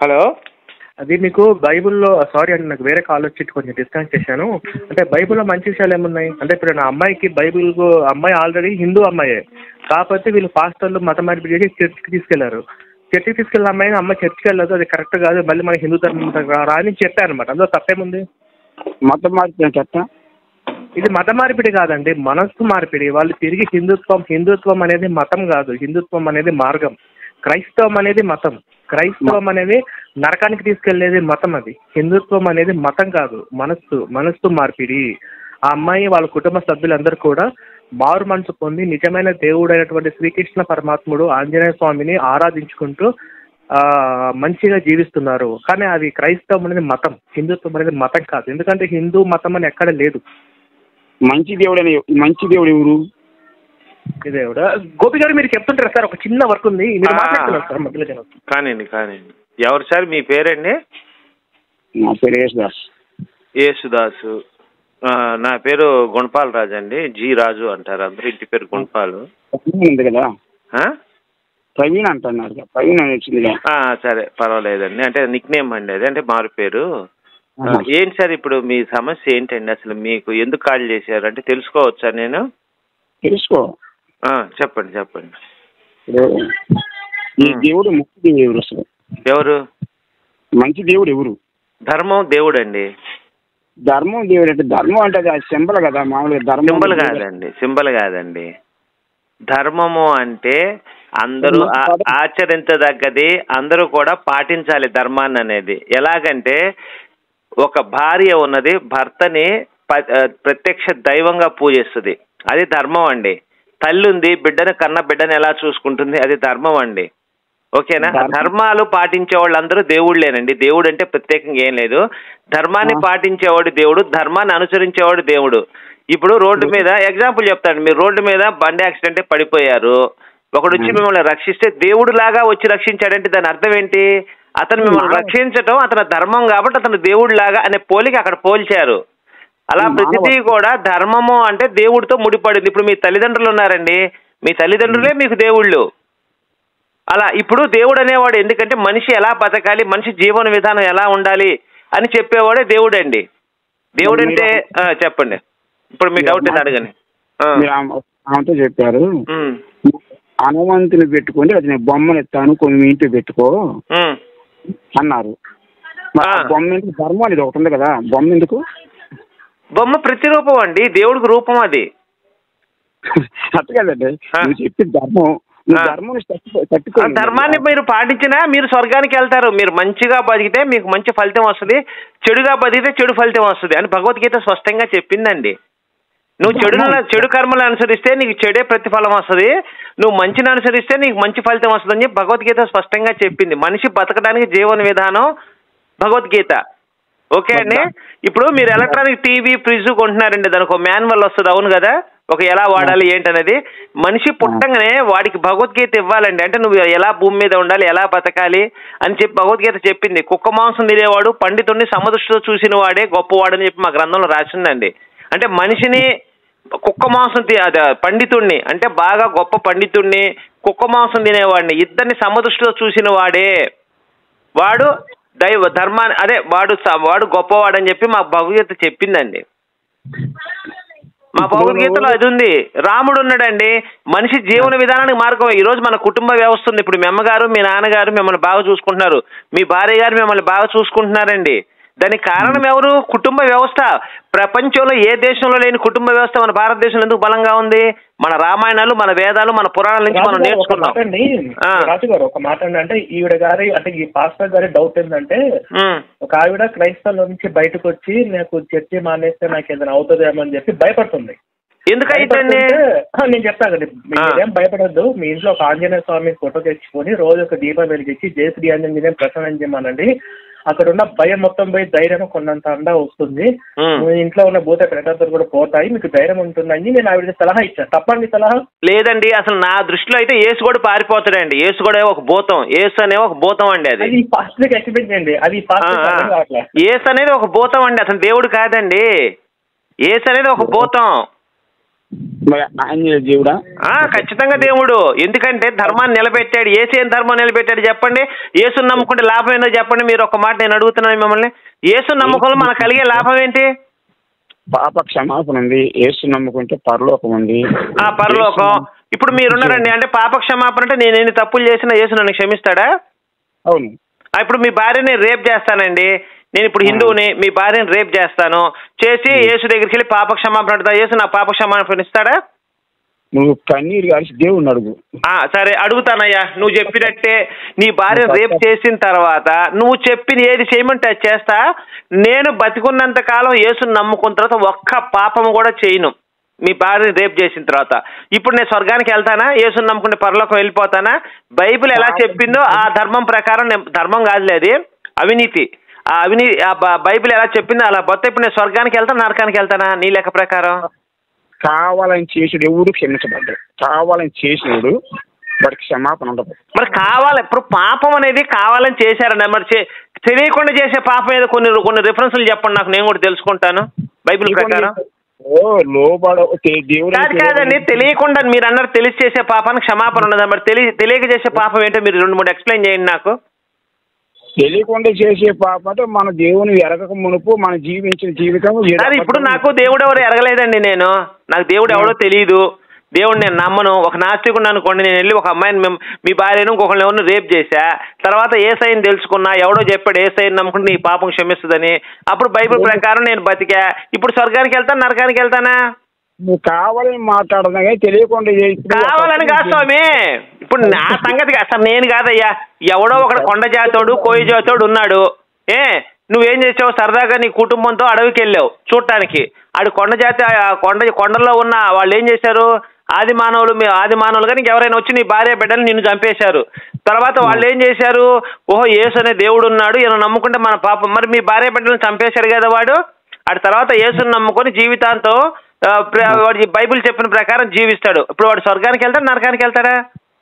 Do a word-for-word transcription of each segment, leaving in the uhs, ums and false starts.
Hello, అది మీకు బైబిల్లో, సారీ అండి నాకు వేరే కాల్ వచ్చి కొంచెం డిస్కనెక్ట్ చేశాను. అంటే బైబిల్లో మంచి విషయాలు ఏమున్నాయి అంటే, ఇప్పుడు నా అమ్మాయికి బైబిల్ అమ్మాయి ఆల్రెడీ హిందూ అమ్మాయే, కాకపోతే వీళ్ళు పాస్టర్లు మత మార్పిడి చేసి చర్చికి తీసుకెళ్లారు. చర్చికి తీసుకెళ్ళిన అమ్మాయిని అమ్మాయి చర్చికి వెళ్ళదు, అది కరెక్ట్ కాదు, మళ్ళీ మన హిందూ ధర్మం రా అని చెప్పాను అనమాట. అందులో తప్పేముంది? మత మార్పిడి చెప్తా. ఇది మత మార్పిడి కాదండి, మనస్సు మార్పిడి. వాళ్ళు తిరిగి హిందుత్వం హిందుత్వం అనేది మతం కాదు, హిందుత్వం అనేది మార్గం. క్రైస్తవం అనేది మతం, క్రైస్తవం అనేది నరకానికి తీసుకెళ్లేది మతం. అది హిందుత్వం అనేది మతం కాదు, మనస్సు మనస్సు మార్పిడి. ఆ అమ్మాయి వాళ్ళ కుటుంబ సభ్యులందరూ కూడా మారు మనసు పొంది నిజమైన దేవుడైనటువంటి శ్రీకృష్ణ పరమాత్ముడు ఆంజనేయ స్వామిని ఆరాధించుకుంటూ ఆ మంచిగా జీవిస్తున్నారు. కానీ అది క్రైస్తవం అనేది మతం, హిందుత్వం అనేది మతం కాదు. ఎందుకంటే హిందూ మతం అని ఎక్కడ లేదు. మంచి దేవుడు అని మంచి దేవుడు ఎవరు? దేవుడు గోపి గారు మీరు చెప్తుంటారు సార్, ఒక చిన్న వర్క్ ఉంది, మీరు మాట్లాడుతున్నారు సార్ మధ్యలో. కానివ్వండి కానివ్వండి. ఎవరు సార్ మీ పేరండి? నా పేరు యేసుదాస్. యేసుదాసు. నా పేరు గుణపాల్ రాజు అండి, జీ రాజు అంటారు అందరూ, ఇంటి పేరు గుణపాలు. ఉంది కదా, ప్రవీణ్ అంటున్నారు. ప్రవీణ్ అని వచ్చింది. సరే పర్వాలేదండి, అంటే నిక్ నేమ్ అండి అది, అంటే మారు పేరు. ఏంటి సార్ ఇప్పుడు మీ సమస్య ఏంటండి? అసలు మీకు ఎందుకు కాల్ చేశారు అంటే తెలుసుకోవచ్చా నేను? తెలుసుకో. చెప్పండి చెప్పండి. ఈ దేవుడు మంచి దేవుడు ఎవరు అసలు? ఎవరు మంచి దేవుడు ఎవరు? ధర్మం దేవుడు అండి. ధర్మం దేవుడు అంటే ధర్మం అంటే అది సింబల్ కదా, మామూలుగా ధర్మం సింబల్ కాదండి, సింబల్ కాదండి. ధర్మము అంటే అందరూ ఆచరించదగ్గది, అందరూ కూడా పాటించాలి ధర్మాన్ని అనేది. ఎలాగంటే ఒక భార్య ఉన్నది భర్తని ప్రత్యక్ష దైవంగా పూజిస్తుంది, అది ధర్మం అండి. తల్లి ఉంది, బిడ్డను కన్న బిడ్డను ఎలా చూసుకుంటుంది, అది ధర్మం అండి. ఓకేనా? ధర్మాలు పాటించే వాళ్ళందరూ దేవుళ్ళేనండి. దేవుడు అంటే ప్రత్యేకంగా ఏం లేదు. ధర్మాన్ని పాటించేవాడు దేవుడు, ధర్మాన్ని అనుసరించేవాడు దేవుడు. ఇప్పుడు రోడ్డు మీద ఎగ్జాంపుల్ చెప్తాను, మీరు రోడ్డు మీద బండి యాక్సిడెంట్ పడిపోయారు, ఒకడు వచ్చి మిమ్మల్ని రక్షిస్తే దేవుడు లాగా వచ్చి రక్షించాడంటే దాని అర్థం ఏంటి? అతను మిమ్మల్ని రక్షించటం అతని ధర్మం కాబట్టి అతను దేవుడు లాగా అనే పోలిక అక్కడ పోల్చారు. అలా ప్రతిదీ కూడా ధర్మము అంటే దేవుడితో ముడిపడింది. ఇప్పుడు మీ తల్లిదండ్రులు ఉన్నారండి, మీ తల్లిదండ్రులే మీకు దేవుళ్ళు. అలా ఇప్పుడు దేవుడు అనేవాడు ఎందుకంటే మనిషి ఎలా బతకాలి, మనిషి జీవన విధానం ఎలా ఉండాలి అని చెప్పేవాడే దేవుడు అండి. దేవుడు అంటే చెప్పండి, ఇప్పుడు మీ డౌట్ ఏంటి అడగండి. ఆమెతో చెప్పారు, హనుమంతుని పెట్టుకొని అది బొమ్మను ఎత్తాను కొన్ని మీ ఇంట్లో పెట్టుకో అన్నారు. బొమ్మ ఎందుకు? ధర్మం అనేది ఒకటి ఉంది కదా, బొమ్మ ఎందుకు? బొమ్మ ప్రతిరూపం అండి, దేవుడికి రూపం అది. అట్లా కదండి నువ్వు చెప్పి ధర్మం. ధర్మాన్ని మీరు పాటించినా మీరు స్వర్గానికి వెళ్తారు. మీరు మంచిగా బతికితే మీకు మంచి ఫలితం వస్తుంది, చెడుగా బతికితే చెడు ఫలితం వస్తుంది అని భగవద్గీత స్పష్టంగా చెప్పిందండి. నువ్వు చెడు చెడు కర్మలు అనుసరిస్తే నీకు చెడే ప్రతిఫలం వస్తుంది, నువ్వు మంచిని అనుసరిస్తే నీకు మంచి ఫలితం వస్తుంది అని భగవద్గీత స్పష్టంగా చెప్పింది. మనిషి బతకడానికి జీవన విధానం భగవద్గీత. ఓకే అండి. ఇప్పుడు మీరు ఎలక్ట్రానిక్ టీవీ ఫ్రిడ్జ్ కొంటున్నారండి, దానికి ఒక మాన్యువల్ వస్తుంది, అవును కదా, ఒక ఎలా వాడాలి ఏంటనేది. మనిషి పుట్టంగానే వాడికి భగవద్గీత ఇవ్వాలండి. అంటే నువ్వు ఎలా భూమి మీద ఉండాలి, ఎలా బతకాలి అని చెప్పి భగవద్గీత చెప్పింది. కుక్క మాంసం తినేవాడు పండితుడిని సమదృష్టితో చూసిన వాడే గొప్పవాడని చెప్పి మా గ్రంథంలో రాసిందండి. అంటే మనిషిని కుక్క మాంసం పండితుడిని అంటే బాగా గొప్ప పండితుడిని, కుక్క మాంసం తినేవాడిని ఇద్దరిని సమదృష్టితో చూసిన వాడే వాడు దైవ ధర్మాన్ని అదే వాడు వాడు గొప్పవాడని చెప్పి మా భగవద్గీత చెప్పిందండి. మా భగవద్గీతలో అది ఉంది. రాముడు ఉన్నాడండి, మనిషి జీవన విధానానికి మార్గం. ఈ రోజు మన కుటుంబ వ్యవస్థ ఉంది. ఇప్పుడు మీ అమ్మగారు మీ నాన్నగారు మిమ్మల్ని బాగా చూసుకుంటున్నారు, మీ భార్య గారు మిమ్మల్ని బాగా చూసుకుంటున్నారండి. దానికి కారణం ఎవరు? కుటుంబ వ్యవస్థ. ప్రపంచంలో ఏ దేశంలో లేని కుటుంబ వ్యవస్థ మన భారతదేశంలో ఎందుకు బలంగా ఉంది? మన రామాయణాలు, మన వేదాలు, మన పురాణాల నుంచి మనం నేర్చుకున్నాం. రాజు గారు ఒక మాట అంటే ఈవిడ గారి అంటే ఈ పాస్టర్ గారి డౌట్ ఏంటంటే, ఒక ఆవిడ క్రైస్తవుల నుంచి బయటకు వచ్చి నాకు చర్చి మానేస్తే నాకు ఏదైనా అవుతుందేమో అని చెప్పి భయపడుతుంది. ఎందుకైతే నేను చెప్తాను కదండి, మీరేం భయపడద్దు. మీ ఇంట్లో ఒక ఆంజనేయ స్వామి ఫోటో తెచ్చుకొని రోజు ఒక దీపం వెలిగించి జయ శ్రీ ఆంజనేయం ప్రసన్నం చేయమనండి. అక్కడ ఉన్న భయం మొత్తం పోయి ధైర్యం కొన్నంత అండా వస్తుంది. మీ ఇంట్లో ఉన్న భూత ప్రేతాలు కూడా పోతాయి, మీకు ధైర్యం ఉంటుందని నేను ఆవిడ సలహా ఇచ్చాను. తప్పండి సలహా? లేదండి, అసలు నా దృష్టిలో అయితే యేసు కూడా పారిపోతాడండి. యేసు కూడా ఒక భూతం, యేసు అనే ఒక భూతం అండి. అది ఫాస్ట్ ఎక్స్ప్లెయిన్ చేయండి. అది యేసు అనేది ఒక భూతం అండి, అసలు దేవుడు కాదండి. యేసు అనేది ఒక భూతం. ఆయన దేవుడా? ఖచ్చితంగా దేవుడు. ఎందుకంటే ధర్మాన్ని నిలబెట్టాడు. యేసు ఏం ధర్మం నిలబెట్టాడు చెప్పండి? యేసుని నమ్ముకుంటే లాభం ఏందో చెప్పండి. మీరు ఒక మాట నేను అడుగుతున్నాను మిమ్మల్ని. యేసు నమ్ముకోవడం మనకు కలిగే లాభం ఏంటి? పాప క్షమాపణ ఉంది. యేసు నమ్ముకుంటే పరలోకం ఉంది. ఆ పరలోకం. ఇప్పుడు మీరున్నారండి, అంటే పాప క్షమాపణ అంటే నేను ఎన్ని తప్పులు చేసినా యేసు నన్ను క్షమిస్తాడా? అవును. ఇప్పుడు మీ భార్యని రేప్ చేస్తానండి, నేను ఇప్పుడు హిందువుని, మీ భార్యని రేప్ చేస్తాను, చేసి యేసు దగ్గరికి వెళ్ళి పాప క్షమాపణ అడుగుతా, యేసు నా పాప క్షమాపణ ఇస్తాడా? నువ్వు కన్నీరు కలిసి దేవుడిని అడుగు. సరే అడుగుతానయ్యా. నువ్వు చెప్పినట్టే నీ భార్య రేప్ చేసిన తర్వాత నువ్వు చెప్పిన ఏది చేయమంటే అది చేస్తా. నేను బతికున్నంత కాలం యేసుని నమ్ముకున్న తర్వాత ఒక్క పాపము కూడా చేయను. మీ భార్యని రేప్ చేసిన తర్వాత ఇప్పుడు నేను స్వర్గానికి వెళ్తానా? యేసుని నమ్ముకుంటే పరలోకం వెళ్ళిపోతానా? బైబిల్ ఎలా చెప్పిందో ఆ ధర్మం ప్రకారం, ధర్మం కాదులే అది, అవినీతి. ఆ అవినీతి ఆ బైబిల్ ఎలా చెప్పిందో అలా బొత్త. ఇప్పుడు నేను స్వర్గానికి వెళ్తాను, నరకానికి వెళ్తానా నీ లెక్క ప్రకారం? కావాలని చేసాడు ఎవడు క్షమించబడ్డాడు. కావాలని చేసినాడు వాడికి క్షమాపణ ఉండదు. మరి కావాలి, ఇప్పుడు పాపం అనేది కావాలని చేశారండి. మరి తెలియకుండా చేసే పాపం ఏదో కొన్ని కొన్ని రిఫరెన్స్లు చెప్పండి నాకు, నేను కూడా తెలుసుకుంటాను బైబిల్ ప్రకారం. కాదు కాదండి, తెలియకుండా మీరు అన్నారు తెలిసి చేసే పాపానికి క్షమాపణ ఉండదా? మరి తెలియ తెలియక చేసే పాపం ఏంటో మీరు రెండు మూడు ఎక్స్ప్లెయిన్ చేయండి నాకు. తెలియకుండా చేసే పాప అంటే మన దేవుని ఎరగక మునుపు మన జీవించిన జీవితం. ఇప్పుడు నాకు దేవుడు ఎవరు ఎరగలేదండి. నేను నాకు దేవుడు ఎవడో తెలియదు. దేవుడు నేను నమ్మను. ఒక నాస్తికుడు అనుకోండి, నేను వెళ్ళి ఒక అమ్మాయిని మేము మీ భార్యను ఇంకొకరిని ఎవరిని రేప్ చేశా, తర్వాత ఏసైని తెలుసుకున్నా, ఎవడో చెప్పాడు ఏసైని నమ్ముకుంటే నీ పాపం క్షమిస్తుందని, అప్పుడు బైబిల్ ప్రకారం నేను బతికా. ఇప్పుడు స్వర్గానికి వెళ్తాను, నరకానికి వెళ్తానా? నువ్వు కావాలని మాట్లాడదా తెలియకుండా. కావాలని కాదు స్వామి, ఇప్పుడు నా సంగతి అసలు నేను కాదయ్యా. ఎవడో ఒకడు కొండ జాతోడు కోయి జాతోడు ఉన్నాడు. ఏ నువ్వేం చేసావు? సరదాగా నీ కుటుంబంతో అడవికి వెళ్ళావు చూడటానికి. ఆడు కొండ జాతి కొండ కొండల్లో ఉన్న వాళ్ళు ఏం చేశారు? ఆది మానవులు, మీ ఆది మానవులు కానీ ఎవరైనా వచ్చి నీ భార్య బిడ్డలు నిన్ను చంపేశారు. తర్వాత వాళ్ళు ఏం చేశారు? ఓహో యేసు అనే దేవుడు ఉన్నాడు, ఈయన నమ్ముకుంటే మన పాపం. మరి మీ భార్య బిడ్డలను చంపేశాడు కదా వాడు. ఆడి తర్వాత యేసుని నమ్ముకొని జీవితాంతో వాడు బైబిల్ చెప్పిన ప్రకారం జీవిస్తాడు. ఇప్పుడు వాడు స్వర్గానికి వెళ్తాడు, నరకానికి వెళ్తాడా?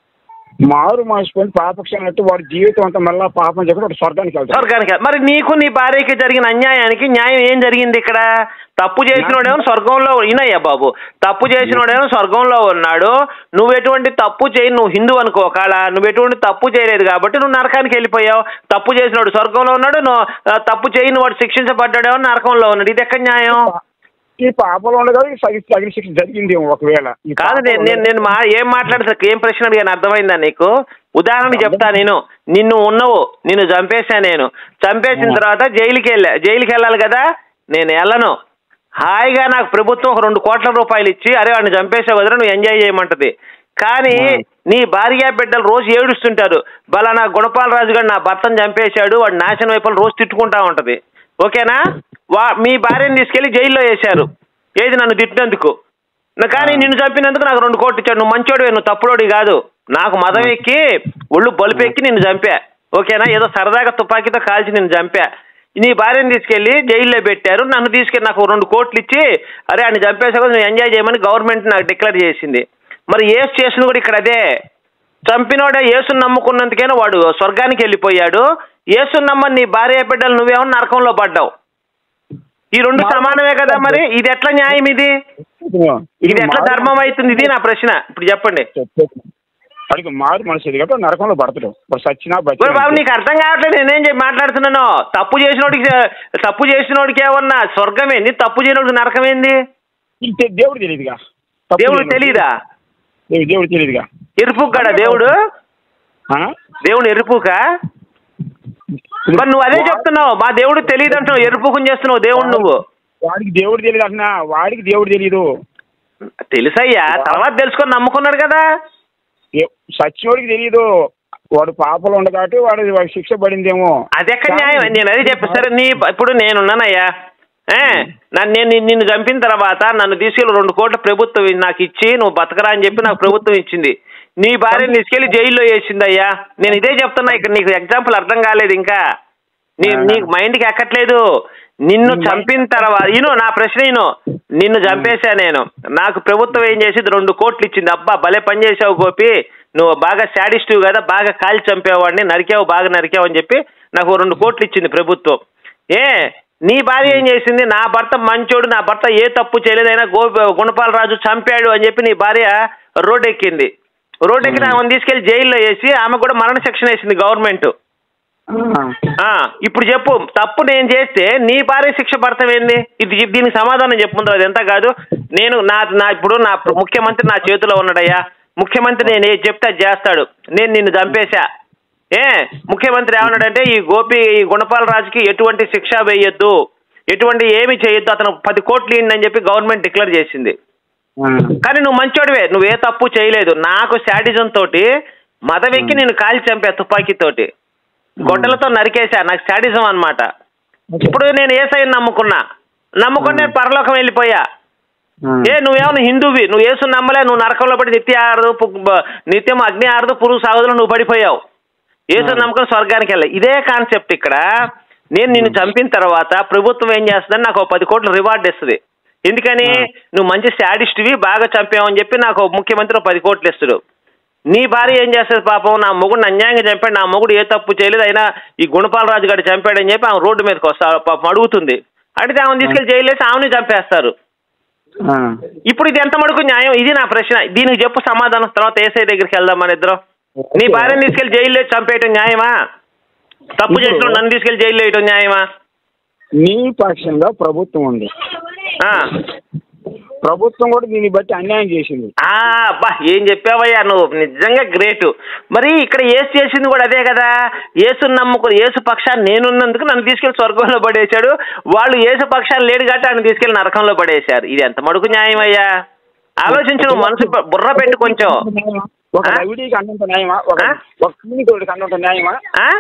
మారు మార్చుకొని పాపక్షణట్టు వాడు జీవితం అంతా మళ్ళీ పాపం చెప్పి వాడు స్వర్గానికి వెళ్తాడు. స్వర్గానికి. మరి నీకు నీ భార్యకి జరిగిన అన్యాయానికి న్యాయం ఏం జరిగింది ఇక్కడ? తప్పు చేసినోడేమో స్వర్గంలో వినయ్యా బాబు, తప్పు చేసినోడేమో స్వర్గంలో ఉన్నాడు. నువ్వు ఎటువంటి తప్పు చేయి, నువ్వు హిందూ అనుకో, ఒకవేళ నువ్వు ఎటువంటి తప్పు చేయలేదు కాబట్టి నువ్వు నరకానికి వెళ్ళిపోయావు. తప్పు చేసినోడు స్వర్గంలో ఉన్నాడు, నువ్వు తప్పు చేయని వాడు శిక్షించబడ్డాడేమో నరకంలో ఉన్నాడు. ఇది ఎక్కడ న్యాయం? ఈ పాపలో ఉండగా తగిన శిక్ష జరిగింది ఒకవేళ. కాదు నేను నేను మా ఏం మాట్లాడుతా, ఏం ప్రశ్న అడిగాను అర్థమైందా నీకు? ఉదాహరణ చెప్తా. నేను నిన్ను ఉన్నావు, నిన్ను చంపేశా. నేను చంపేసిన తర్వాత జైలుకి వెళ్ళా. జైలుకి వెళ్ళాలి కదా, నేను వెళ్ళను. హాయిగా నాకు ప్రభుత్వం ఒక రెండు కోట్ల రూపాయలు ఇచ్చి అరే వాడిని చంపేసావు కదరా నువ్వు ఎంజాయ్ చేయమంటది. కానీ నీ భార్య బిడ్డలు రోజు ఏడుస్తుంటారు, బలానా గుణపాలరాజు గారు నా భర్తను చంపేశాడు, వాడు నాశనం వైపు రోజు తిట్టుకుంటా ఉంటది. ఓకేనా? వా మీ భార్యను తీసుకెళ్లి జైల్లో వేశారు, ఏది నన్ను తిట్టినందుకు. కానీ నిన్ను చంపినందుకు నాకు రెండు కోట్లు ఇచ్చాడు. నువ్వు మంచోడివే, నువ్వు తప్పుడోడి కాదు. నాకు మదం ఎక్కి ఒళ్ళు బలుపెక్కి నిన్ను చంపా. ఓకేనా? ఏదో సరదాగా తుపాకీతో కాల్చి నిన్ను చంపా. నీ భార్యను తీసుకెళ్లి జైల్లో పెట్టారు. నన్ను తీసుకెళ్ళి నాకు రెండు కోట్లు ఇచ్చి అరే ఆయన చంపేసా నువ్వు ఎంజాయ్ చేయమని గవర్నమెంట్ నాకు డిక్లేర్ చేసింది. మరి యేసు చేసింది కూడా ఇక్కడ అదే. చంపినోడే యేసుని నమ్ముకున్నందుకైనా వాడు స్వర్గానికి వెళ్ళిపోయాడు. యేసుని నమ్మని నీ భార్య బిడ్డలు నువ్వేమో నరకంలో పడ్డావు. ఈ రెండు సమానమే కదా? మరి ఇది ఎట్లా న్యాయం? ఇది ఇది ఎట్లా ధర్మం అవుతుంది? ఇది నా ప్రశ్న. ఇప్పుడు చెప్పండి. మారు మనిషి నరకంలో పడతాడు సచ్చినా బాబు. నీకు అర్థం కావట్లేదు నేనేం మాట్లాడుతున్నాను. తప్పు చేసినోడికి తప్పు చేసినోడికి ఏమన్నా స్వర్గం ఏంది, తప్పు చేయనోడికి నరకం ఏంది? దేవుడు తెలియదుగా. దేవుడు తెలీదా? దేవుడు తెలియదుగా. ఎరుపుగాడా దేవుడు? దేవుడు ఎరుపుకా? మరి నువ్వు అదే చెప్తున్నావు, మా దేవుడు తెలియదు అంటున్నావు, ఎరుపుకుని చేస్తున్నావు దేవుడు నువ్వు. వాడికి దేవుడు తెలియదు అంటున్నా. వాడికి దేవుడు తెలియదు. తెలుసయ్యా, తర్వాత తెలుసుకొని నమ్ముకున్నాడు కదా. సచ్చినోడికి తెలియదు, వాడు పాపలు ఉండ కాబట్టి వాడు వాడు శిక్ష పడిందేమో. అది ఎక్కడ న్యాయం? నేను అదే చెప్పేసరే. నీ ఇప్పుడు నేనున్నానయ్యా, నన్ను నేను నిన్ను చంపిన తర్వాత నన్ను తీసుకెళ్ళి రెండు కోట్ల ప్రభుత్వం నాకు ఇచ్చి నువ్వు బతకరా అని చెప్పి నాకు ప్రభుత్వం ఇచ్చింది. నీ భార్యను తీసుకెళ్లి జైల్లో వేసింది అయ్యా. నేను ఇదే చెప్తున్నా. ఇక్కడ నీకు ఎగ్జాంపుల్ అర్థం కాలేదు ఇంకా, నీ నీకు మైండ్కి ఎక్కట్లేదు. నిన్ను చంపిన తర్వాత ఈను నా ప్రశ్న ఈను నిన్ను చంపేశా నేను, నాకు ప్రభుత్వం ఏం చేసింది? రెండు కోట్లు ఇచ్చింది. అబ్బా భలే పని చేసావు గోపి, నువ్వు బాగా శాడిస్టివ్ కదా, బాగా కాల్చి చంపేవాడిని, నరికావు, బాగా నరికావు అని చెప్పి నాకు రెండు కోట్లు ఇచ్చింది ప్రభుత్వం. ఏ నీ భార్య ఏం చేసింది? నా భర్త మంచోడు, నా భర్త ఏ తప్పు చేయలేదైనా గో గుణపాలరాజు చంపాడు అని చెప్పి నీ భార్య రోడ్ ఎక్కింది. రోడ్ ఎక్కిన ఆమెను తీసుకెళ్లి జైల్లో వేసి ఆమె కూడా మరణ శిక్షణ వేసింది గవర్నమెంట్. ఇప్పుడు చెప్పు, తప్పు నేను చేస్తే నీ భార్య శిక్ష పడతావేంది? ఇది దీనికి సమాధానం చెప్పుకుంటారు. అది ఎంత కాదు. నేను నా నా ఇప్పుడు నా ముఖ్యమంత్రి నా చేతిలో ఉన్నాడయ్యా. ముఖ్యమంత్రి నేను ఏది చెప్తే అది చేస్తాడు. నేను నిన్ను చంపేశా. ఏ ముఖ్యమంత్రి ఏమన్నాడంటే ఈ గోపి ఈ గుణపాలరాజుకి ఎటువంటి శిక్ష వేయొద్దు, ఎటువంటి ఏమి చేయొద్దు, అతను పది కోట్లు ఇవ్వండి అని చెప్పి గవర్నమెంట్ డిక్లేర్ చేసింది. కానీ నువ్వు మంచోడివే, నువ్వు ఏ తప్పు చేయలేదు. నాకు శాడిజం తోటి మదవెక్కి నేను కాల్చి చంపా తుపాకీతోటి, గొడ్డలతో నరికేశా. నాకు శాడిజం అనమాట. ఇప్పుడు నేను ఏసైని నమ్ముకున్నా, నమ్ముకొని నేను పరలోకం వెళ్ళిపోయా. ఏ నువ్వేమన్నా హిందువి, నువ్వు ఏసు నమ్మలే, నువ్వు నరకంలో పడి నిత్య ఆరదు, నిత్యం అగ్ని ఆరదు, పురుగు సాగుదులు నువ్వు పడిపోయావు. ఏసు నమ్మకం స్వర్గానికి వెళ్ళాలి. ఇదే కాన్సెప్ట్ ఇక్కడ. నేను నిన్ను చంపిన తర్వాత ప్రభుత్వం ఏం చేస్తుందని నాకు పది కోట్ల రివార్డ్ ఇస్తుంది. ఎందుకని? నువ్వు మంచి శాడిస్ట్వి, బాగా చంపావని చెప్పి నాకు ముఖ్యమంత్రి పది కోట్లు ఇస్తాడు. నీ భార్య ఏం చేస్తుంది పాపం? నా మొగుడు అన్యాయంగా చంపాడు, నా మొగుడు ఏ తప్పు చేయలేదు, అయినా ఈ గుణపాలరాజు గారు చంపాడని చెప్పి ఆమె రోడ్డు మీదకి వస్తా పాపం అడుగుతుంది. అడిగితే ఆమెను తీసుకెళ్లి జైలు వేసి ఆమెని చంపేస్తారు. ఇప్పుడు ఇది ఎంత మడుకు న్యాయం? ఇది నా ప్రశ్న. దీనికి చెప్పు సమాధానం. తర్వాత ఏసఐ దగ్గరికి వెళ్దాం మన ఇద్దరం. నీ భార్యను తీసుకెళ్లి జైలు వేసి చంపేయటం న్యాయమా? తప్పు చేసిన నన్ను తీసుకెళ్లి జైలు వేయటం న్యాయమా? నీ పక్షంగా ప్రభుత్వం ఉంది, ప్రభుత్వం కూడా దీన్ని బట్టి అన్యాయం చేసింది. అబ్బా ఏం చెప్పావయ్యా నువ్వు, నిజంగా గ్రేట్. మరి ఇక్కడ ఏసు చేసింది కూడా అదే కదా. ఏసుని నమ్ముకుని ఏసు పక్షాన్ని నేనున్నందుకు నన్ను తీసుకెళ్లి స్వర్గంలో పడేశాడు. వాళ్ళు ఏసు పక్షాన్ని లేడు కాబట్టి ఆయన తీసుకెళ్లి నరకంలో పడేశారు. ఇది ఎంత మడుకు న్యాయం అయ్యా? ఆలోచించు, నువ్వు మనసు బుర్ర పెట్టి కొంచెం. ఒక రవిడీకి అన్నంత న్యాయమా? ఒక క్లినికోడికి అన్నంత న్యాయమా?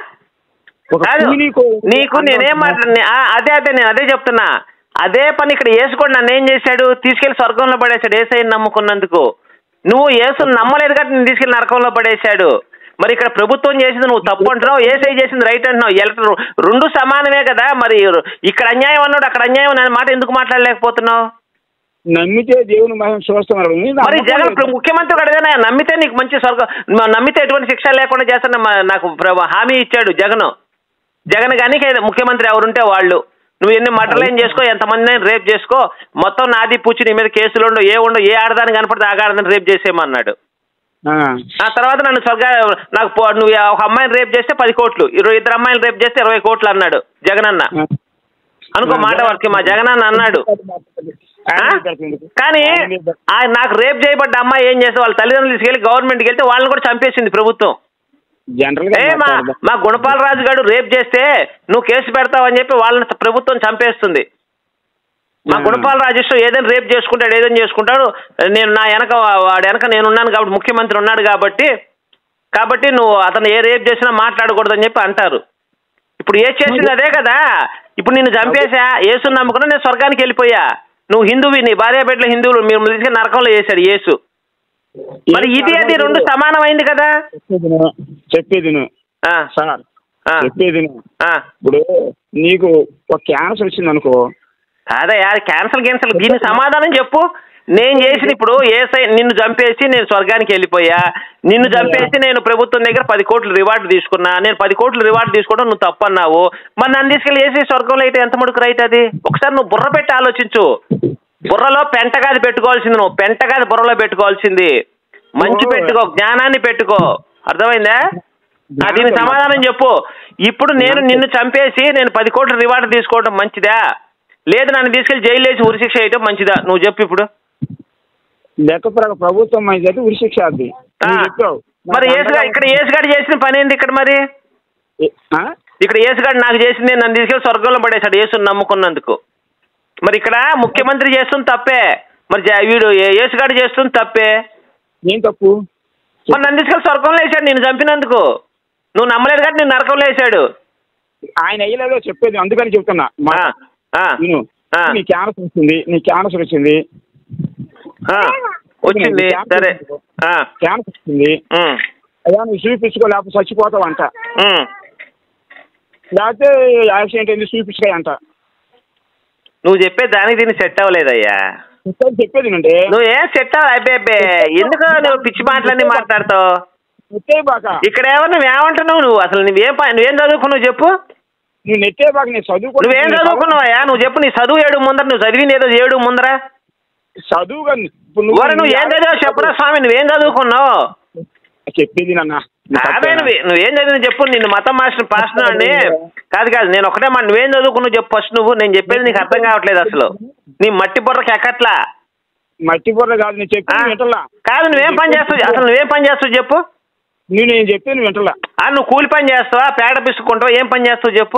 నీకు నేనేం మాట్లాడి అదే అదే నేను అదే చెప్తున్నా. అదే పని ఇక్కడ ఏసు కూడా నన్ను ఏం చేశాడు? తీసుకెళ్లి స్వర్గంలో పడేశాడు ఏసైని నమ్ముకున్నందుకు. నువ్వు ఏసుని నమ్మలేదు కాబట్టి నేను తీసుకెళ్లి నరకంలో పడేశాడు. మరి ఇక్కడ ప్రభుత్వం చేసింది నువ్వు తప్పు అంటున్నావు, ఏసై చేసింది రైట్ అంటున్నావు. ఎలక్ట్రో రెండు సమానమే కదా. మరి ఇక్కడ అన్యాయం అన్నాడు, అక్కడ అన్యాయం అనే మాట ఎందుకు మాట్లాడలేకపోతున్నావు? నమ్మితే దేవుని మహిమ చూస్తున్నారు. మరి జగన్ ముఖ్యమంత్రి అడిగానే నమ్మితే నీకు మంచి స్వర్గం, నమ్మితే ఎటువంటి శిక్ష లేకుండా చేస్తాను నాకు హామీ ఇచ్చాడు జగన్. జగన్ కానీ ముఖ్యమంత్రి ఎవరుంటే వాళ్ళు, నువ్వు ఎన్ని మర్డర్లు ఏం చేసుకో, ఎంతమంది రేప్ చేసుకో, మొత్తం నాది పూచి నీ మీద కేసులు ఉండవు, ఏ ఉండవు, ఏ ఆడదాన్ని కనపడితే ఆ ఆడదాన్ని రేప్ చేసేయమన్నాడు. ఆ తర్వాత నన్ను స్వర్గ నాకు నువ్వు ఒక అమ్మాయిని రేప్ చేస్తే పది కోట్లు, ఇరవై ఇద్దరు అమ్మాయిని రేప్ చేస్తే ఇరవై కోట్లు అన్నాడు జగన్ అన్న. అనుకో మాట వరకు మా జగన్ అన్న అన్నాడు. కానీ ఆయన నాకు రేప్ చేయబడ్డ అమ్మాయి ఏం చేస్తే వాళ్ళ తల్లిదండ్రులు తీసుకెళ్ళి గవర్నమెంట్కి వెళ్తే వాళ్ళని కూడా చంపేసింది ప్రభుత్వం. ఏ మా మా గుణపాలరాజు గారు రేప్ చేస్తే నువ్వు కేసు పెడతావని చెప్పి వాళ్ళని ప్రభుత్వం చంపేస్తుంది. మా గుణపాలరాజు ఇష్టం, ఏదైనా రేప్ చేసుకుంటాడు, ఏదైనా చేసుకుంటాడు, నేను నా వెనక వాడి వెనక నేను ఉన్నాను కాబట్టి, ముఖ్యమంత్రి ఉన్నాడు కాబట్టి కాబట్టి నువ్వు అతను ఏ రేప్ చేసినా మాట్లాడకూడదని చెప్పి అంటారు. ఇప్పుడు ఏ చేసింది అదే కదా. ఇప్పుడు నిన్ను చంపేసా, యేసుని నమ్ముకున్నా, నేను స్వర్గానికి వెళ్ళిపోయా. నువ్వు హిందువి, నీ భార్య బిడ్డలు హిందువులు, మీరు తీసుకెళ్ళి నరకంలో చేశాడు యేసు. మరి ఇది అది రెండు సమానమైంది కదా. చెప్పేది సార్, చెప్పేది ఇప్పుడు నీకు ఒక క్యాన్సర్ వచ్చింది అనుకో. అదే క్యాన్సర్ క్యాన్సర్ దీనికి సమాధానం చెప్పు. నేను చేసిన ఇప్పుడు ఏసై నిన్ను చంపేసి నేను స్వర్గానికి వెళ్ళిపోయా, నిన్ను చంపేసి నేను ప్రభుత్వం దగ్గర పది కోట్లు రివార్డు తీసుకున్నా, నేను పది కోట్లు రివార్డు తీసుకోవడం నువ్వు తప్పు అన్నావు. మరి నన్ను తీసుకెళ్ళి వేసి స్వర్గంలో అయితే ఎంత మడుకు రైట్ అది? ఒకసారి నువ్వు బుర్ర పెట్టి ఆలోచించు. బుర్రలో పెంట కాదు పెట్టుకోవాల్సింది, నువ్వు పెంట కాదు బుర్రలో పెట్టుకోవాల్సింది. మంచి పెట్టుకో, జ్ఞానాన్ని పెట్టుకో. అర్థమైందా? దీనికి సమాధానం చెప్పు. ఇప్పుడు నేను నిన్ను చంపేసి నేను పది కోట్ల రివార్డు తీసుకోవడం మంచిదా, లేదు నన్ను తీసుకెళ్లి జైలు వేసి ఉరిశిక్ష వేయటం మంచిదా? నువ్వు చెప్పు. ఇప్పుడు లెక్క ప్రకారం ప్రభుత్వం అయితే ఉరిశిక్ష అది. మరి ఏసుగా ఇక్కడ ఏసుగాడు చేసిన పని ఏంది ఇక్కడ? మరి ఇక్కడ ఏసుగాడు నాకు చేసింది నన్ను తీసుకెళ్లి స్వర్గంలో పడేశాడు యేసుని నమ్ముకున్నందుకు. మరి ఇక్కడ ముఖ్యమంత్రి చేస్తుంది తప్పే, మరి వీడు ఏసుగాడు చేస్తుంది తప్పే. ఏం తప్పు? మరి నన్ను తీసుకెళ్లి స్వర్గంలో వేసాడు నేను చంపినందుకు. నువ్వు నమ్మలేదు కాబట్టి నేను నరకంలో వేసాడు. ఆయన అయ్యలేదో చెప్పేది, అందుకని చెప్తున్నా. నీ క్యాన్సర్ వచ్చింది, నీ క్యాన్సర్ వచ్చింది వచ్చింది సరే క్యాన్సర్ వచ్చింది అయ్యా, నువ్వు చూపించుకో లేకపోతే చచ్చిపోతావు అంట, లేకపోతే యాక్సిడెంట్ అయింది చూపించుకో అంట. నువ్వు చెప్పే దానికి దీన్ని సెట్ అవ్వలేదయ్యా. చెప్పేది అంటే నువ్వు ఏం సెట్ అవ్వ అబ్బే ఎందుకు నువ్వు పిచ్చి మాటలన్నీ మాట్లాడతావు? ఇక్కడ ఏమన్నా నువ్వేమంటున్నావు? నువ్వు అసలు నువ్వేం నువ్వేం చదువుకున్నావు చెప్పు. నువ్వు నెట్టే బాగా నేను చదువు. నువ్వేం చదువుకున్నావా? నువ్వు చెప్పు, నీ చదువు ఏడు ముందర, నువ్వు చదివింది ఏదో ఏడు ముందర చదువు. నువ్వు ఏం చదివావు చెప్పరా స్వామి? నువ్వేం చదువుకున్నావు చెప్పేది నాన్న. అదే నువ్వు నువ్వేం చదివి చెప్పు. నిన్ను మతం మాస్టర్ పాస్టర్ అండి కాదు కాదు నేను ఒకటే మాట, నువ్వేం చదువుకున్నావు చెప్పు ఫస్ట్. నువ్వు నేను చెప్పేది నీకు అర్థం కావట్లేదు అసలు. నీ మట్టి బుర్రకి ఎక్కట్లా. మట్టి బుర్ర కాదు నేను చెప్పి వింటలా. కాదు నువ్వేం పని చేస్తావు అసలు? నువ్వేం పని చేస్తావు చెప్పు. నేను నేను చెప్పి నువ్వు వింటలా. నువ్వు కూలి పని చేస్తావా, పేడ పిసుకుంటావా, ఏం పని చేస్తావు చెప్పు.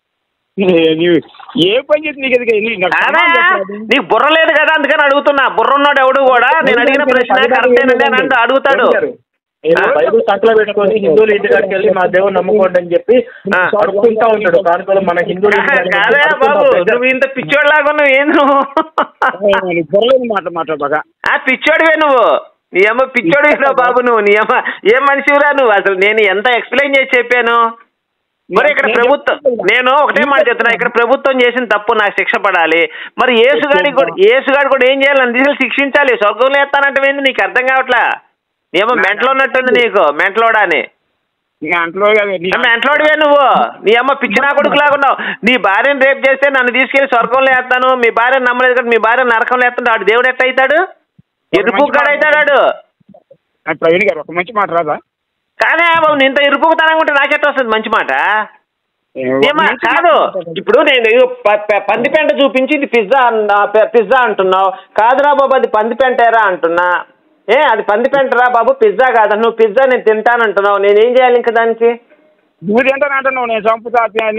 ఏ పని చేసి నీకు నీకు బుర్ర లేదు కదా అందుకని అడుగుతున్నా. బుర్ర ఉన్నాడు ఎవడు కూడా నేను అడిగిన ప్రశ్న కరెక్టేనండి అని అంటే అడుగుతాడు. బైబుల్ సంకలో పెట్టుకొని హిందువులు ఇంటికాడికి వెళ్ళి మా దేవుడు నమ్ముకోండి అని చెప్పి అడుగుతుంటా ఉంటాడు. దానికోసం మన హిందువులు కాదే బాబు, నువ్వు ఇంత పిచ్చోడిలాగా ఉన్నావు. ఏం నువ్వు మాట మాట బాగా పిచ్చోడివే నువ్వు. నీ అమ్మ పిచ్చోడివిరా బాబు నువ్వు. నీ అమ్మ ఏం మనిషివిరా నువ్వు అసలు. నేను ఎంత ఎక్స్ప్లెయిన్ చేసి చెప్పాను. మరి ఇక్కడ ప్రభుత్వం, నేను ఒకటే మాట చెప్తున్నా, ఇక్కడ ప్రభుత్వం చేసిన తప్పు నాకు శిక్ష పడాలి. మరి యేసుగాడికి కూడా యేసుగాడు కూడా ఏం చేయాలని తీసుకెళ్ళి శిక్షించాలి. స్వర్గంలో ఎత్తానంటే ఏంది నీకు అర్థం కావట్లా? ఏమో మెంట్లో ఉన్నట్టుంది నీకు, మెంట్లోడా అని. మెంట్లోడివే నువ్వు. నీ అమ్మ పిచ్చినా కొడుకు లాగున్నావు. నీ భార్యను రేపు చేస్తే నన్ను తీసుకెళ్లి స్వర్గంలో వేస్తాను, మీ భార్యను నమ్మలేదు కదా, మీ భార్య నరకంలో వేస్తాను. వాడు దేవుడు ఎట్లా అవుతాడు? ఇరుపుగాడు అవుతాడు వాడు. ప్రవీణ్ గారు ఒక మంచి మాట రాదా? కాదే బాబు, నేను ఇంత ఇరుపుతనంగా ఉంటే నాకెట్లా వస్తుంది మంచి మాట? ఏమా కాదు, ఇప్పుడు నేను పందిపెంట చూపించి ఇది పిజ్జా పిజ్జా అంటున్నావు. కాదురా బాబు అది పందిపెంటేరా అంటున్నా. ఏ అది పందిపెంటరా బాబు, పిజ్జా కాదు. నువ్వు పిజ్జా నేను తింటానంటున్నావు. నేనేం చేయాలి ఇంకా దానికి? నువ్వు తింటానంటున్నావు, నేను చంపుతా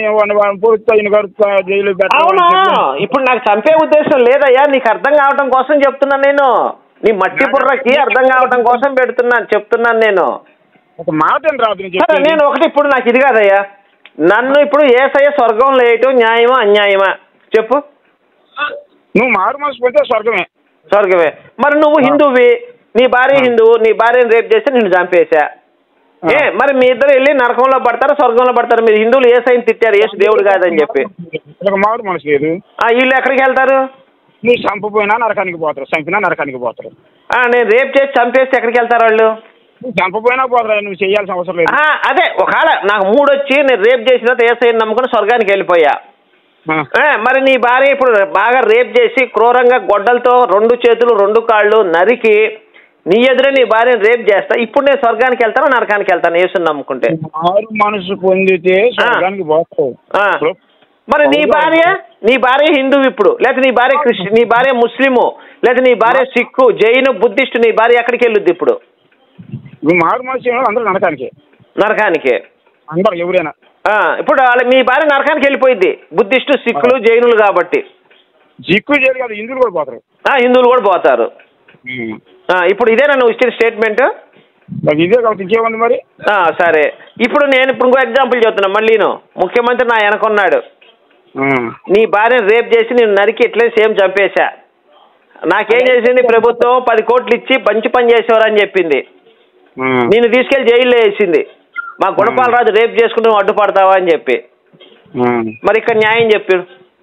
జైలు. అవును, ఇప్పుడు నాకు చంపే ఉద్దేశం లేదయ్యా, నీకు అర్థం కావటం కోసం చెప్తున్నాను నేను. నీ మట్టి బుర్రకి అర్థం కావటం కోసం పెడుతున్నాను చెప్తున్నాను నేను. ఒక మాట రాదు నేను ఒకటి. ఇప్పుడు నాకు ఇది కాదయ్యా, నన్ను ఇప్పుడు యేసయ్య స్వర్గంలో వేయటం న్యాయమా అన్యాయమా చెప్పు. నువ్వు మారు మనసు పోతే స్వర్గమే. స్వర్గమే. మరి నువ్వు హిందువువి, నీ భార్య హిందువు, నీ భార్యను రేపు చేస్తే నిన్ను చంపేశా. ఏ మరి మీ ఇద్దరు వెళ్ళి నరకంలో పడతారా స్వర్గంలో పడతారు? మీరు హిందువులు యేసయ్యని తిట్టారు, యేసు దేవుడు కాదని చెప్పి. మారు మనసు లేదు. వీళ్ళు ఎక్కడికి వెళ్తారు? నువ్వు చంపపోయినా నరకానికి పోతారు, చంపినా నరకానికి పోతారు. నేను రేపు చేసి చంపేస్తే ఎక్కడికి వెళ్తారు వాళ్ళు? చంపపోయినా పోతారా, నువ్వు చేయాల్సిన అవసరం లేదు. అదే ఒకవేళ నాకు మూడు వచ్చి నేను రేపు చేసిన తర్వాత యేసయ్యని నమ్ముకుని స్వర్గానికి వెళ్ళిపోయా. మరి నీ భార్య ఇప్పుడు బాగా రేప్ చేసి క్రూరంగా గొడ్డలతో రెండు చేతులు రెండు కాళ్ళు నరికి నీ ఎదురే నీ భార్యను రేప్ చేస్తా, ఇప్పుడు నేను స్వర్గానికి వెళ్తాను నరకానికి వెళ్తాను యేసుని నమ్ముకుంటే? మారు మనసు పొందితే స్వర్గానికి పోతావు. మరి నీ భార్య నీ భార్య హిందువు ఇప్పుడు, లేకపోతే నీ భార్య క్రిస్టియన్, నీ భార్య ముస్లిము, లేకపోతే నీ భార్య సిక్కు, జైను, బుద్ధిస్టు, నీ భార్య ఎక్కడికి వెళ్ళొద్ది ఇప్పుడు? మారు మనసు అందరూ నరకానికి. నరకానికి అందరు ఎవరైనా. ఇప్పుడు మీ భార్య నరకానికి వెళ్ళిపోయింది, బుద్ధిస్టు, సిక్కులు, జైనులు కాబట్టి. సిక్కు జైలు కాదు, హిందువులు కూడా పోతారు. హిందువులు కూడా పోతారు. ఇప్పుడు ఇదేనా నువ్వు ఇచ్చిన స్టేట్మెంట్? ఇదే కాబట్టి ఇంకేముంది మరి. సరే, ఇప్పుడు నేను ఇప్పుడు ఇంకో ఎగ్జాంపుల్ చెప్తున్నా. మళ్ళీ ముఖ్యమంత్రి నా వెనకున్నాడు, నీ భార్యను రేప్ చేసి నేను నరికి ఇట్లే సేమ్ చంపేశా. నాకేం చేసింది ప్రభుత్వం? పది కోట్లు ఇచ్చి మంచి పని చేసేవారు అని చెప్పింది. నేను తీసుకెళ్లి జైల్లో వేసింది. మా గుణపాలరాజు రేప్ చేసుకుంటే నువ్వు అడ్డుపడతావా అని చెప్పి. మరి ఇక్కడ న్యాయం చెప్పు.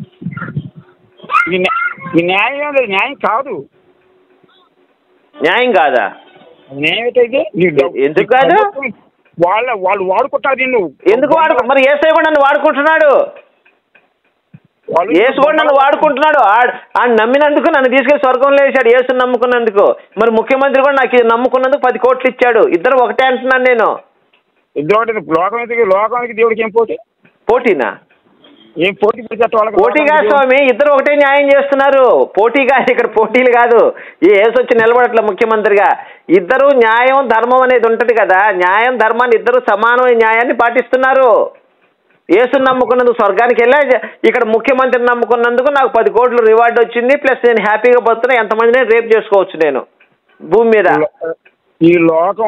న్యాయం న్యాయం కాదు. న్యాయం కాదా? న్యాయం అయితే ఎందుకు కాదు? వాళ్ళ వాళ్ళు వాడుకుంటారు నిన్ను. ఎందుకు వాడుకో? మరి యేసయ్య కూడా నన్ను వాడుకుంటున్నాడు. యేసు కూడా నన్ను వాడుకుంటున్నాడు. ఆ నమ్మినందుకు నన్ను తీసుకెళ్లి స్వర్గంలో వేశాడు, యేసుని నమ్ముకున్నందుకు. మరి ముఖ్యమంత్రి కూడా నాకు ఇది నమ్ముకున్నందుకు పది కోట్లు ఇచ్చాడు. ఇద్దరు ఒకటే అంటున్నాను నేను. ఇద్దరు లోకానికి లోకానికి దేవుడికి ఏం పోటీ? పోటీనా? ఏం పోటీ? పోటీ కాదు స్వామి, ఇద్దరు ఒకటే న్యాయం చేస్తున్నారు. పోటీ కాదు, ఇక్కడ పోటీలు కాదు. ఈ యేసు వచ్చి నిలబడట్లే ముఖ్యమంత్రిగా. ఇద్దరు న్యాయం ధర్మం అనేది ఉంటది కదా, న్యాయం ధర్మాన్ని ఇద్దరు సమానమైన న్యాయాన్ని పాటిస్తున్నారు. యేసుని నమ్ముకున్నందుకు స్వర్గానికి వెళ్ళా, ఇక్కడ ముఖ్యమంత్రిని నమ్ముకున్నందుకు నాకు పది కోట్లు రివార్డు వచ్చింది, ప్లస్ నేను హ్యాపీగా బతున్నా, ఎంతమందిని రేప్ చేసుకోవచ్చు నేను భూమి మీద. ఈ లోకం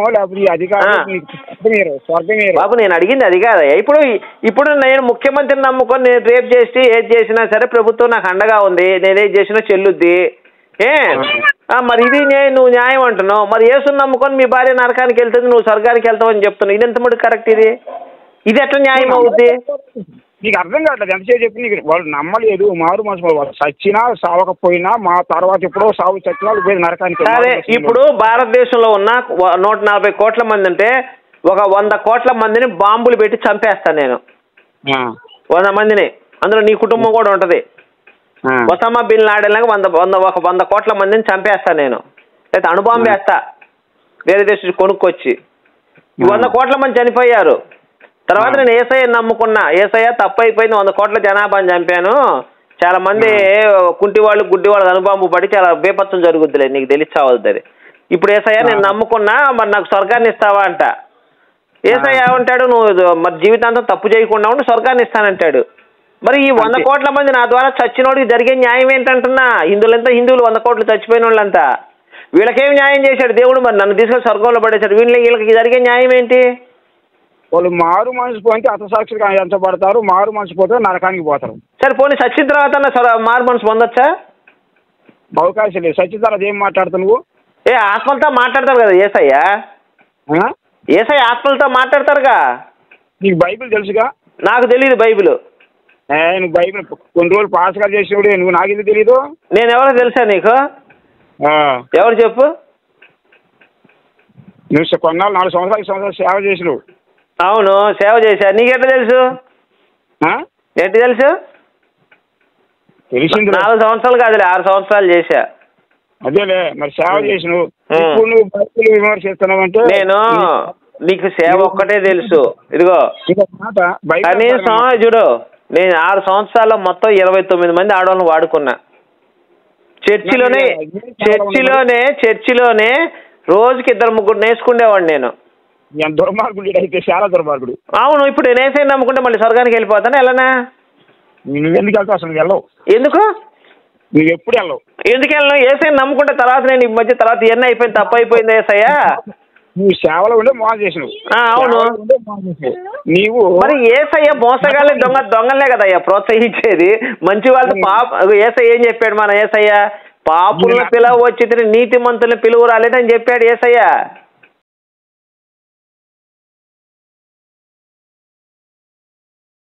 బాబు నేను అడిగింది అది కాదా. ఇప్పుడు ఇప్పుడు నేను ముఖ్యమంత్రిని నమ్ముకొని నేను రేప్ చేసి ఏది చేసినా సరే ప్రభుత్వం నాకు అండగా ఉంది, నేనేది చేసినా చెల్లుద్ది. ఏ మరి ఇది నువ్వు న్యాయం అంటున్నావు. మరి యేసుని నమ్ముకొని మీ భార్య నరకానికి వెళ్తుంది, నువ్వు స్వర్గానికి వెళ్తావని చెప్తున్నావు. ఇది ఎంత మటుకు కరెక్ట్? ఇది ఇది ఎట్లా న్యాయం అవుద్ది? నీకు అర్థం కావట్లేదు. ఎంతసేపు చెప్పి నీకు వాళ్ళు నమ్మలేదు. మారు మనసు వాళ్ళు చచ్చినా సావకపోయినా మా తర్వాత ఎప్పుడో సాగు చచ్చినా పోయి నరకానికి. సరే, ఇప్పుడు భారతదేశంలో ఉన్న నూట నలభై కోట్ల మంది అంటే ఒక వంద కోట్ల మందిని బాంబులు పెట్టి చంపేస్తాను నేను. వంద మందిని, అందులో నీ కుటుంబం కూడా ఉంటది. ఒసామా బిన్ లాడెన్ లాగా వంద వంద ఒక వంద కోట్ల మందిని చంపేస్తా నేను, లేదా అణుబాంబు వేస్తా వేరే దేశం కొనుక్కొచ్చి. ఈ వంద కోట్ల మంది చనిపోయారు. తర్వాత నేను ఏసఐ నమ్ముకున్నా, ఏసఐ తప్పు అయిపోయింది, వంద కోట్ల జనాభాని చంపాను, చాలా మంది కుంటి వాళ్ళు గుడ్డి వాళ్ళు అణుబాంబు పడి చాలా బేపత్వం జరుగుద్దిలే, నీకు తెలిసావద్దు. ఇప్పుడు ఏసయ్య నేను నమ్ముకున్నా, మరి నాకు స్వర్గాన్ని ఇస్తావా అంట. ఏసయ్య ఏమంటాడు, నువ్వు మరి జీవితాంతం తప్పు చేయకుండా ఉండి స్వర్గాన్ని ఇస్తానంటాడు. మరి ఈ వంద కోట్ల మంది నా ద్వారా చచ్చినోడికి జరిగే న్యాయం ఏంటంటున్నా? హిందువులంతా హిందువులు వంద కోట్లు చచ్చిపోయిన వాళ్ళంతా, వీళ్ళకేం న్యాయం చేశాడు దేవుడు? మరి నన్ను తీసుకొని స్వర్గంలో పడేశాడు, వీళ్ళకి వీళ్ళకి జరిగే న్యాయం ఏంటి? వాళ్ళు మారు మనసు పోతే అతసాక్షిగా ఎంచబడతారు, మారు మనసు పోతే నరకానికి పోతారు. సరే పోనీ సచ్చిన తర్వాత మారు మనసు పొందొచ్చా? అవకాశం లేదు. సచ్చిన తర్వాత ఏం మాట్లాడతావు నువ్వు? ఏ ఆత్మలతో మాట్లాడతారు కదా ఏసయ్య, ఏసయ్య ఆత్మలతో మాట్లాడతారుగా. నీకు బైబిల్ తెలుసుగా? నాకు తెలియదు బైబిల్. నువ్వు బైబిల్ కొన్ని రోజులు పాస్గా చేసేవాడు, నువ్వు నాకెందుకు తెలీదు? నేను ఎవరో తెలుసా నీకు? ఎవరు చెప్పు? నువ్వు కొన్నాళ్ళు నాలుగు సంవత్సరాలు సంవత్సరాలు సేవ చేసినావు. అవును సేవ చేశా. నీకెట్లా తెలుసు? ఎట్లా తెలుసు? తెలిసింది. నాలుగు సంవత్సరాలు కాదులే, ఆరు సంవత్సరాలు చేశా. అదేలే, మరి సేవ చేసినావు, ఇప్పుడు నువ్వు బైబిల్ విమర్శిస్తున్నావు అంటే. నేను నీకు సేవ ఒక్కటే తెలుసు. ఇదిగో కనీసం చూడు, నేను ఆరు సంవత్సరాల్లో మొత్తం ఇరవై తొమ్మిది మంది ఆడవాళ్ళని వాడుకున్నా. చర్చిలోనే చర్చిలోనే చర్చిలోనే రోజుకి ఇద్దరు ముగ్గురు నేర్చుకునేవాడు నేను. దుర్మార్గుడు అయితే చాలా దుర్మార్గుడు. అవును, ఇప్పుడు నేను ఏసై నమ్ముకుంటే మళ్ళీ స్వర్గానికి వెళ్ళిపోతాను. ఎలానా? నువ్వు ఎందుకు వెళ్తావు అసలు? వెళ్ళవు. ఎందుకు? నువ్వు ఎప్పుడు వెళ్ళవు. ఎందుకు వెళ్ళను? ఏసై నమ్ముకుంటే తర్వాత నేను ఈ మధ్య తర్వాత ఇవన్నీ అయిపోయింది, తప్పు అయిపోయింది ఏసయ్య. నువ్వు సేవలో ఉండే మోసం చేసినావు. అవును, నీవు మరి ఏసయ్య మోసగాళ్ళని దొంగ దొంగలే కదయ్యా ప్రోత్సహించేది. మంచి వాళ్ళు పాప ఏసయ్య ఏం చెప్పాడు? మన ఏసయ్య పాపులను పిలవ వచ్చి నీతి మంతులను పిలువు రాలేదని చెప్పాడు ఏసయ్య.